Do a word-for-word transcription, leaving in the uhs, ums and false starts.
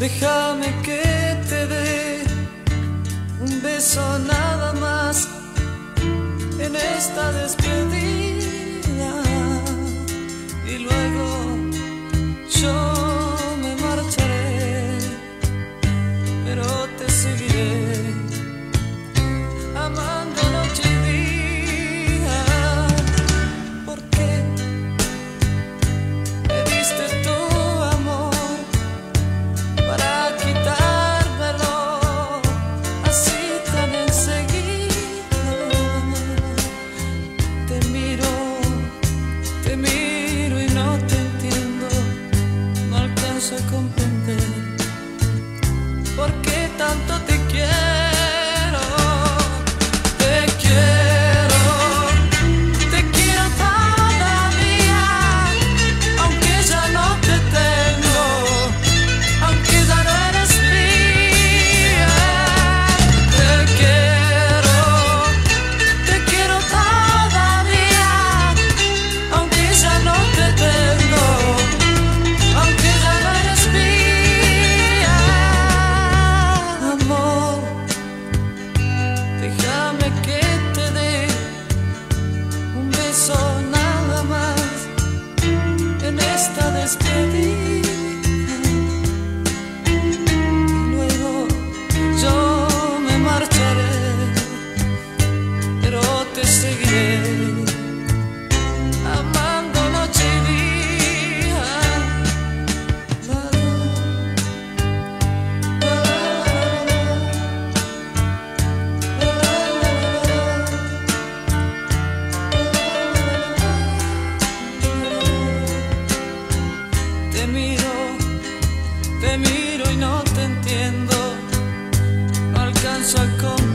Déjame que te dé un beso nada más en esta despedida, y luego yo me marcharé, pero te seguiré amando noche y día, porque me diste tu amor para quitármelo así tan enseguida. Te miro, te miro y no te entiendo, no alcanzo a comprender por qué tanto te quiero. Déjame que te dé un beso nada más en esta despedida, y luego yo me marcharé, pero te seguiré amando noche y día. Te miro, te miro y no te entiendo, no alcanzo a comprender